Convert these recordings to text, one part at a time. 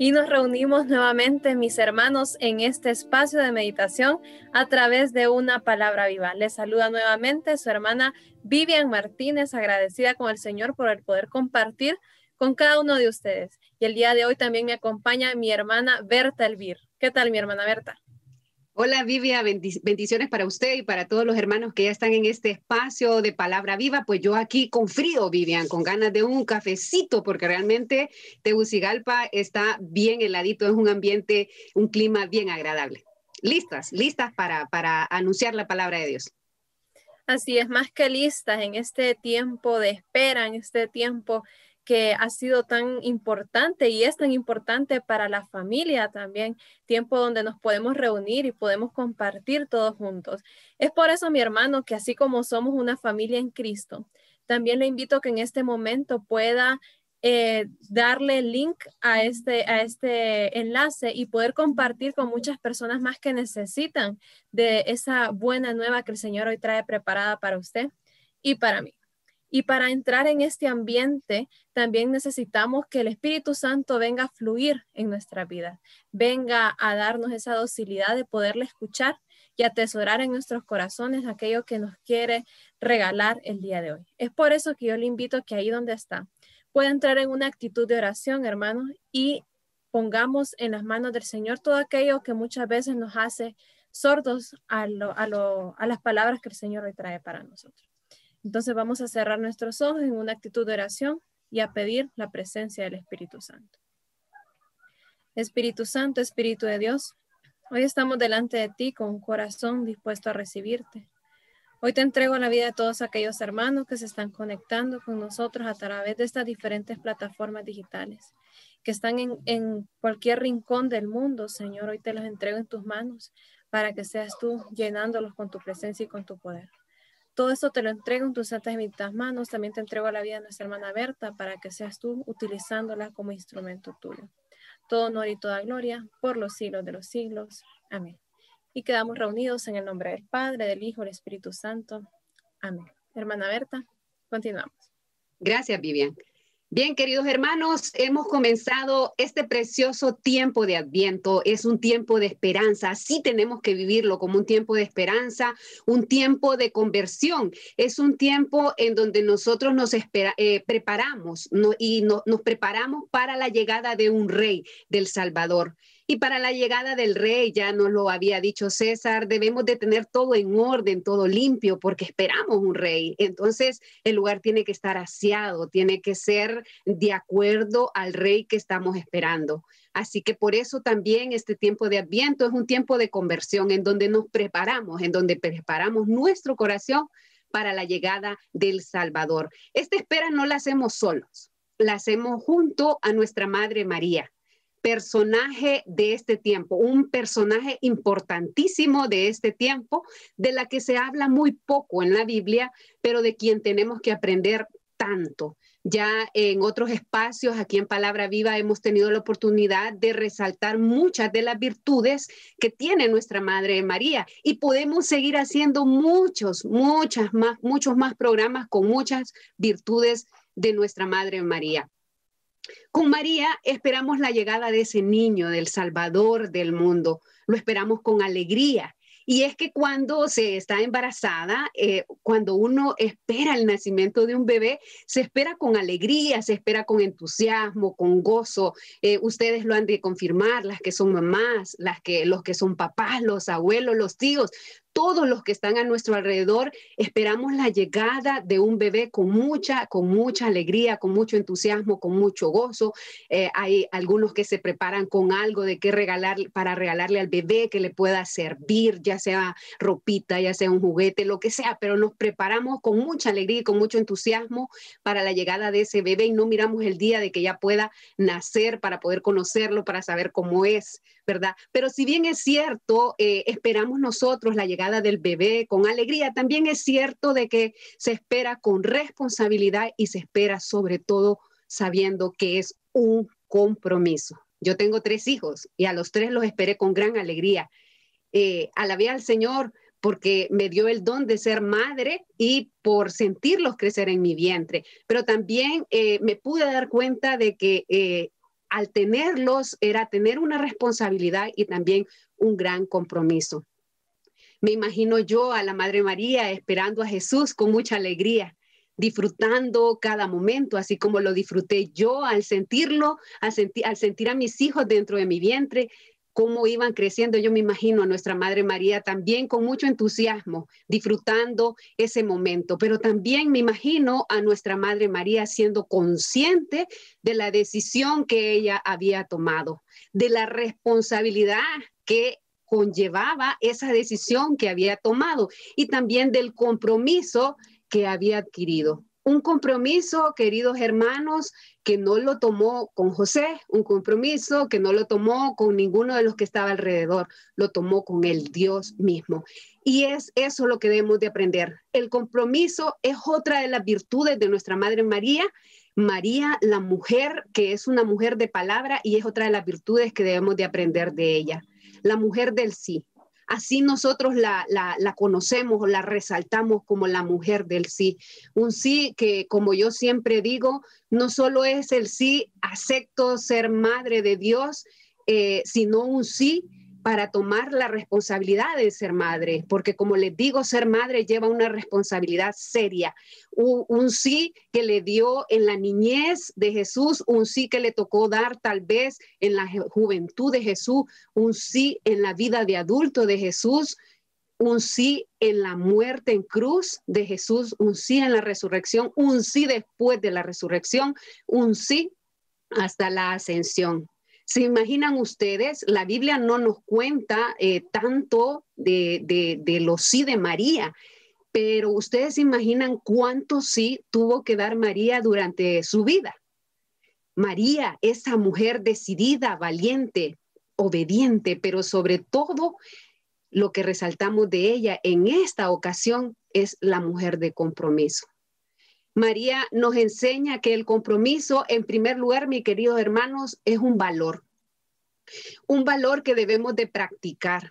Y nos reunimos nuevamente, mis hermanos, en este espacio de meditación a través de una palabra viva. Les saluda nuevamente su hermana Vivian Martínez, agradecida con el Señor por el poder compartir con cada uno de ustedes. Y el día de hoy también me acompaña mi hermana Berta Elvir. ¿Qué tal, mi hermana Berta? Hola Vivia, bendiciones para usted y para todos los hermanos que ya están en este espacio de palabra viva. Pues yo aquí con frío, Vivian, con ganas de un cafecito, porque realmente Tegucigalpa está bien heladito, es un ambiente, un clima bien agradable. Listas para anunciar la palabra de Dios. Así es, más que listas en este tiempo de espera, en este tiempo que ha sido tan importante y es tan importante para la familia también, tiempo donde nos podemos reunir y podemos compartir todos juntos. Es por eso, mi hermano, que así como somos una familia en Cristo, también le invito a que en este momento pueda darle link a este enlace y poder compartir con muchas personas más que necesitan de esa buena nueva que el Señor hoy trae preparada para usted y para mí. Y para entrar en este ambiente, también necesitamos que el Espíritu Santo venga a fluir en nuestra vida, venga a darnos esa docilidad de poderle escuchar y atesorar en nuestros corazones aquello que nos quiere regalar el día de hoy. Es por eso que yo le invito a que ahí donde está, pueda entrar en una actitud de oración, hermanos, y pongamos en las manos del Señor todo aquello que muchas veces nos hace sordos a las palabras que el Señor hoy trae para nosotros. Entonces vamos a cerrar nuestros ojos en una actitud de oración y a pedir la presencia del Espíritu Santo. Espíritu Santo, Espíritu de Dios, hoy estamos delante de ti con un corazón dispuesto a recibirte. Hoy te entrego la vida de todos aquellos hermanos que se están conectando con nosotros a través de estas diferentes plataformas digitales, que están en cualquier rincón del mundo, Señor. Hoy te los entrego en tus manos para que seas tú llenándolos con tu presencia y con tu poder. Todo esto te lo entrego en tus santas y benditas manos. También te entrego la vida de nuestra hermana Berta para que seas tú utilizándola como instrumento tuyo. Todo honor y toda gloria por los siglos de los siglos. Amén. Y quedamos reunidos en el nombre del Padre, del Hijo, del Espíritu Santo. Amén. Hermana Berta, continuamos. Gracias, Vivian. Bien, queridos hermanos, hemos comenzado este precioso tiempo de Adviento. Es un tiempo de esperanza. Así tenemos que vivirlo, como un tiempo de esperanza, un tiempo de conversión. Es un tiempo en donde nosotros nos preparamos nos preparamos para la llegada de un rey, del Salvador. Y para la llegada del rey, ya nos lo había dicho César, debemos de tener todo en orden, todo limpio, porque esperamos un rey. Entonces, el lugar tiene que estar aseado, tiene que ser de acuerdo al rey que estamos esperando. Así que por eso también este tiempo de Adviento es un tiempo de conversión en donde nos preparamos, en donde preparamos nuestro corazón para la llegada del Salvador. Esta espera no la hacemos solos, la hacemos junto a nuestra Madre María, personaje de este tiempo, un personaje importantísimo de este tiempo, de la que se habla muy poco en la Biblia, pero de quien tenemos que aprender tanto. Ya en otros espacios, aquí en Palabra Viva, hemos tenido la oportunidad de resaltar muchas de las virtudes que tiene nuestra Madre María y podemos seguir haciendo muchos más programas con muchas virtudes de nuestra Madre María. Con María esperamos la llegada de ese niño, del Salvador del mundo. Lo esperamos con alegría. Y es que cuando se está embarazada, cuando uno espera el nacimiento de un bebé, se espera con alegría, se espera con entusiasmo, con gozo. Ustedes lo han de confirmar, las que son mamás, los que son papás, los abuelos, los tíos. Todos los que están a nuestro alrededor esperamos la llegada de un bebé con mucha alegría, con mucho entusiasmo, con mucho gozo. Hay algunos que se preparan con algo de qué regalar para regalarle al bebé que le pueda servir, ya sea ropita, ya sea un juguete, lo que sea, pero nos preparamos con mucha alegría y con mucho entusiasmo para la llegada de ese bebé y no miramos el día de que ya pueda nacer para poder conocerlo, para saber cómo es, ¿verdad? Pero si bien es cierto, esperamos nosotros la llegada del bebé con alegría, también es cierto de que se espera con responsabilidad y se espera sobre todo sabiendo que es un compromiso. Yo tengo 3 hijos y a los 3 los esperé con gran alegría. Alabé al Señor porque me dio el don de ser madre y por sentirlos crecer en mi vientre. Pero también me pude dar cuenta de que al tenerlos era tener una responsabilidad y también un gran compromiso. Me imagino yo a la Madre María esperando a Jesús con mucha alegría, disfrutando cada momento, así como lo disfruté yo al sentirlo, al sentir a mis hijos dentro de mi vientre, cómo iban creciendo. Yo me imagino a nuestra Madre María también con mucho entusiasmo, disfrutando ese momento, pero también me imagino a nuestra Madre María siendo consciente de la decisión que ella había tomado, de la responsabilidad que conllevaba esa decisión que había tomado y también del compromiso que había adquirido. Un compromiso, queridos hermanos, que no lo tomó con José, un compromiso que no lo tomó con ninguno de los que estaba alrededor, lo tomó con el Dios mismo. Y es eso lo que debemos de aprender. El compromiso es otra de las virtudes de nuestra Madre María. María, la mujer que es una mujer de palabra, y es otra de las virtudes que debemos de aprender de ella. La mujer del sí. Así nosotros la conocemos o la resaltamos como la mujer del sí. Un sí que, como yo siempre digo, no solo es el sí, acepto ser madre de Dios, sino un sí para tomar la responsabilidad de ser madre, porque como les digo, ser madre lleva una responsabilidad seria. Un sí que le dio en la niñez de Jesús, un sí que le tocó dar tal vez en la juventud de Jesús, un sí en la vida de adulto de Jesús, un sí en la muerte en cruz de Jesús, un sí en la resurrección, un sí después de la resurrección, un sí hasta la ascensión. ¿Se imaginan ustedes? La Biblia no nos cuenta tanto de los sí de María, pero ustedes se imaginan cuánto sí tuvo que dar María durante su vida. María, esa mujer decidida, valiente, obediente, pero sobre todo lo que resaltamos de ella en esta ocasión es la mujer de compromiso. María nos enseña que el compromiso, en primer lugar, mis queridos hermanos, es un valor que debemos de practicar.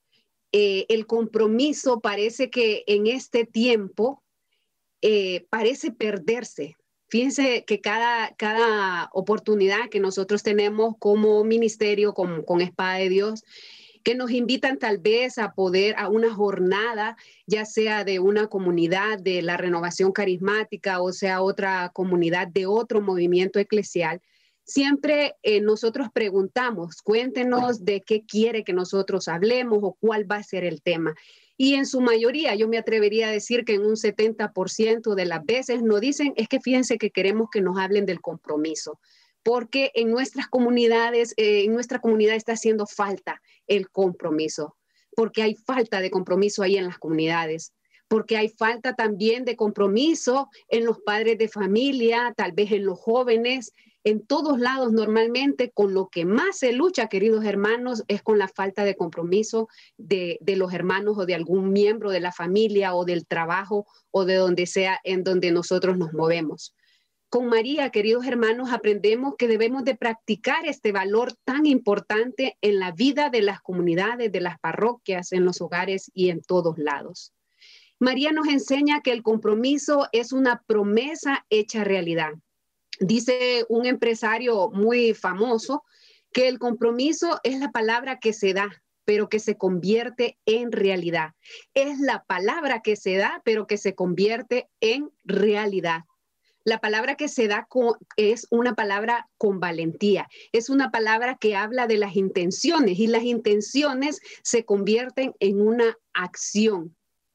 El compromiso parece que en este tiempo parece perderse. Fíjense que cada oportunidad que nosotros tenemos como ministerio, con Espada de Dios, que nos invitan tal vez a poder a una jornada, ya sea de una comunidad de la renovación carismática o sea otra comunidad de otro movimiento eclesial, siempre nosotros preguntamos, cuéntenos de qué quiere que nosotros hablemos o cuál va a ser el tema. Y en su mayoría, yo me atrevería a decir que en un 70% de las veces nos dicen, es que fíjense que queremos que nos hablen del compromiso, porque en nuestras comunidades, en nuestra comunidad está haciendo falta el compromiso, porque hay falta de compromiso ahí en las comunidades, porque hay falta también de compromiso en los padres de familia, tal vez en los jóvenes, en todos lados normalmente con lo que más se lucha, queridos hermanos, es con la falta de compromiso de los hermanos o de algún miembro de la familia o del trabajo o de donde sea en donde nosotros nos movemos. Con María, queridos hermanos, aprendemos que debemos de practicar este valor tan importante en la vida de las comunidades, de las parroquias, en los hogares y en todos lados. María nos enseña que el compromiso es una promesa hecha realidad. Dice un empresario muy famoso que el compromiso es la palabra que se da, pero que se convierte en realidad. Es la palabra que se da, pero que se convierte en realidad. La palabra que se da es una palabra con valentía, es una palabra que habla de las intenciones y las intenciones se convierten en una acción.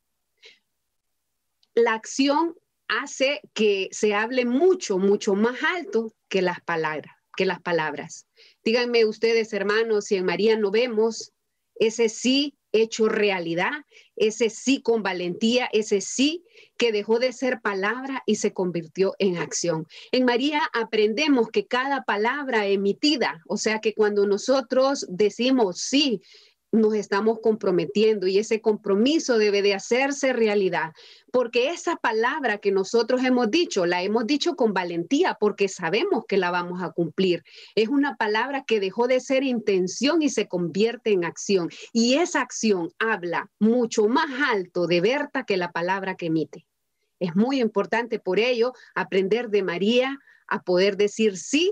La acción hace que se hable mucho, mucho más alto que las palabras. Díganme ustedes, hermanos, si en María no vemos ese sí hecho realidad, ese sí con valentía, ese sí que dejó de ser palabra y se convirtió en acción. En María aprendemos que cada palabra emitida, o sea que cuando nosotros decimos sí, nos estamos comprometiendo y ese compromiso debe de hacerse realidad, porque esa palabra que nosotros hemos dicho, la hemos dicho con valentía porque sabemos que la vamos a cumplir. Es una palabra que dejó de ser intención y se convierte en acción. Y esa acción habla mucho más alto de Berta que la palabra que emite. Es muy importante por ello aprender de María a poder decir sí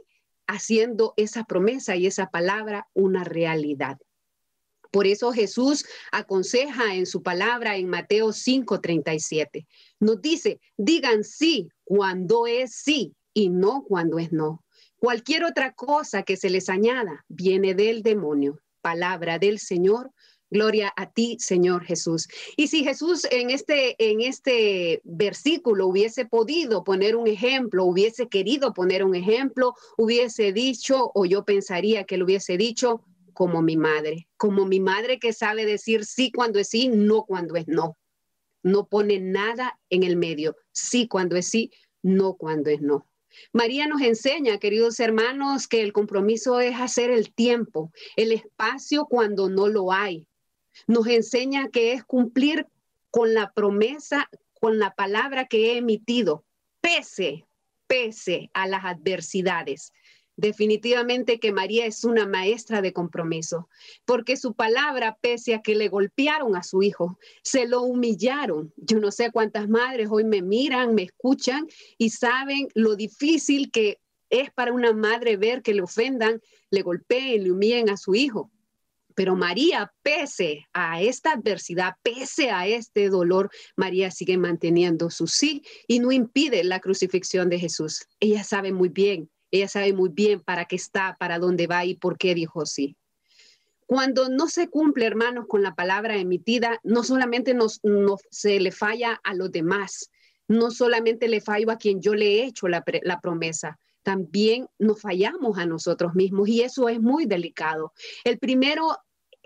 haciendo esa promesa y esa palabra una realidad. Por eso Jesús aconseja en su palabra en Mateo 5:37. Nos dice, digan sí cuando es sí y no cuando es no. Cualquier otra cosa que se les añada viene del demonio. Palabra del Señor. Gloria a ti, Señor Jesús. Y si Jesús en este versículo hubiese podido poner un ejemplo, hubiese querido poner un ejemplo, hubiese dicho, o yo pensaría que lo hubiese dicho, como mi madre que sabe decir sí cuando es sí, no cuando es no. No pone nada en el medio, sí cuando es sí, no cuando es no. María nos enseña, queridos hermanos, que el compromiso es hacer el tiempo, el espacio cuando no lo hay. Nos enseña que es cumplir con la promesa, con la palabra que he emitido, pese a las adversidades. Definitivamente que María es una maestra de compromiso, porque su palabra, pese a que le golpearon a su hijo, se lo humillaron. Yo no sé cuántas madres hoy me miran, me escuchan y saben lo difícil que es para una madre ver que le ofendan, le golpeen, le humillen a su hijo. Pero María, pese a esta adversidad, pese a este dolor, María sigue manteniendo su sí y no impide la crucifixión de Jesús. Ella sabe muy bien para qué está, para dónde va y por qué dijo sí. Cuando no se cumple, hermanos, con la palabra emitida, no solamente se le falla a los demás, no solamente le fallo a quien yo le he hecho la promesa, también nos fallamos a nosotros mismos y eso es muy delicado. El primero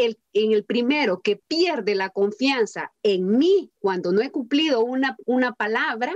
que pierde la confianza en mí cuando no he cumplido una palabra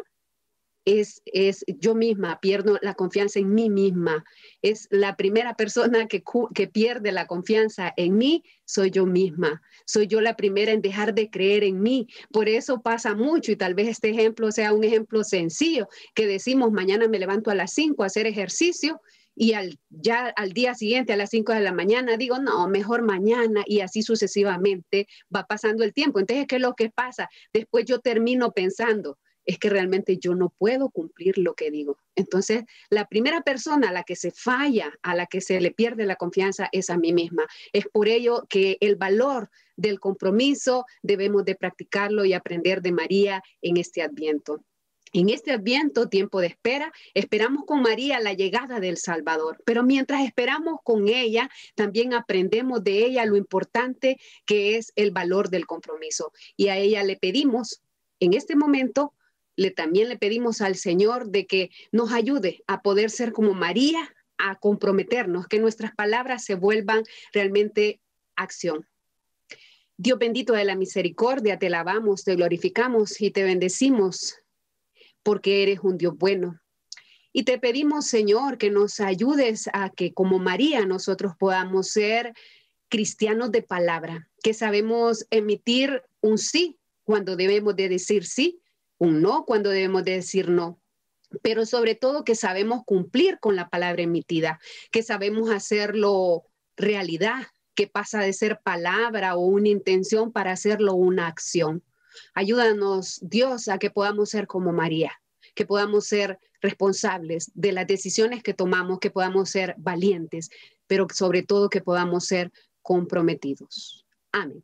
es yo misma, pierdo la confianza en mí misma. Es la primera persona que pierde la confianza en mí, soy yo misma. Soy yo la primera en dejar de creer en mí. Por eso pasa mucho y tal vez este ejemplo sea un ejemplo sencillo, que decimos mañana me levanto a las 5 a hacer ejercicio y ya al día siguiente a las 5 de la mañana digo, no, mejor mañana y así sucesivamente va pasando el tiempo. Entonces, ¿qué es lo que pasa? Después yo termino pensando, es que realmente yo no puedo cumplir lo que digo. Entonces, la primera persona a la que se falla, a la que se le pierde la confianza es a mí misma. Es por ello que el valor del compromiso debemos de practicarlo y aprender de María en este Adviento. En este Adviento, tiempo de espera, esperamos con María la llegada del Salvador, pero mientras esperamos con ella, también aprendemos de ella lo importante que es el valor del compromiso. Y a ella le pedimos en este momento, también le pedimos al Señor de que nos ayude a poder ser como María, a comprometernos, que nuestras palabras se vuelvan realmente acción. Dios bendito de la misericordia, te alabamos, te glorificamos y te bendecimos porque eres un Dios bueno. Y te pedimos, Señor, que nos ayudes a que como María nosotros podamos ser cristianos de palabra, que sabemos emitir un sí cuando debemos de decir sí, un no cuando debemos de decir no, pero sobre todo que sabemos cumplir con la palabra emitida, que sabemos hacerlo realidad, que pasa de ser palabra o una intención para hacerlo una acción. Ayúdanos, Dios, a que podamos ser como María, que podamos ser responsables de las decisiones que tomamos, que podamos ser valientes, pero sobre todo que podamos ser comprometidos. Amén.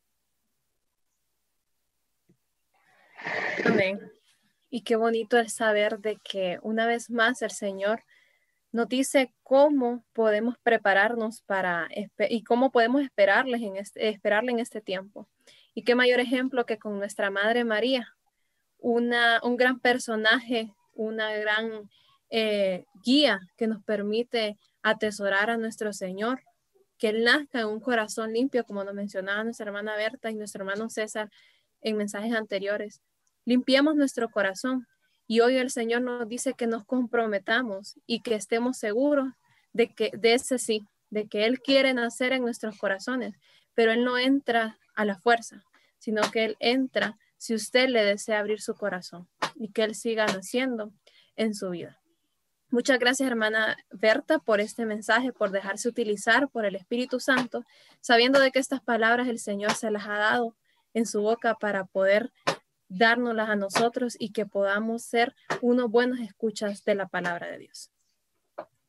Amén. Y qué bonito el saber de que una vez más el Señor nos dice cómo podemos prepararnos y cómo podemos esperarle en este tiempo. Y qué mayor ejemplo que con nuestra Madre María, un gran personaje, una gran guía que nos permite atesorar a nuestro Señor, que Él nazca en un corazón limpio, como nos mencionaba nuestra hermana Berta y nuestro hermano César en mensajes anteriores. Limpiamos nuestro corazón y hoy el Señor nos dice que nos comprometamos y que estemos seguros de ese sí, de que Él quiere nacer en nuestros corazones, pero Él no entra a la fuerza, sino que Él entra si usted le desea abrir su corazón y que Él siga naciendo en su vida. Muchas gracias, hermana Berta, por este mensaje, por dejarse utilizar por el Espíritu Santo, sabiendo de que estas palabras el Señor se las ha dado en su boca para poder dárnoslas a nosotros y que podamos ser unos buenos escuchas de la palabra de Dios.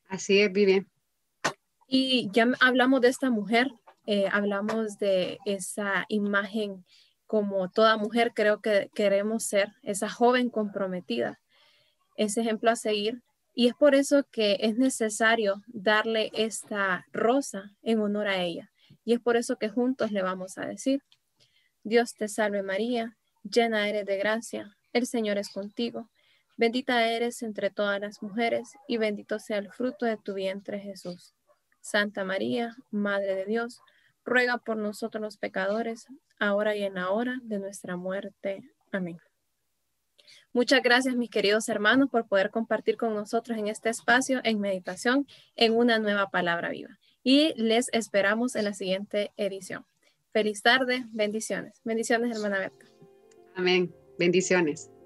Así es, Vivian. Y ya hablamos de esta mujer, hablamos de esa imagen como toda mujer creo que queremos ser, esa joven comprometida, ese ejemplo a seguir. Y es por eso que es necesario darle esta rosa en honor a ella. Y es por eso que juntos le vamos a decir: Dios te salve María, llena eres de gracia, el Señor es contigo. Bendita eres entre todas las mujeres y bendito sea el fruto de tu vientre Jesús. Santa María, Madre de Dios, ruega por nosotros los pecadores, ahora y en la hora de nuestra muerte. Amén. Muchas gracias, mis queridos hermanos, por poder compartir con nosotros en este espacio en meditación en una nueva palabra viva. Y les esperamos en la siguiente edición. Feliz tarde, bendiciones. Bendiciones, hermana Berta. Amén. Bendiciones.